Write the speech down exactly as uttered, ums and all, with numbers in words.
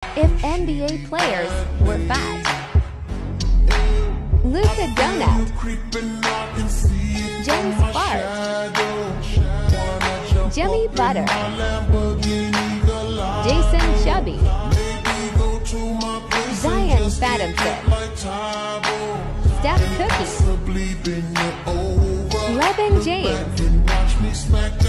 If N B A players were fat. Luka Donut, James Bart, Jimmy Butter, Jason Chubby, Zion Fatimson, Steph Cookie, LeBron James,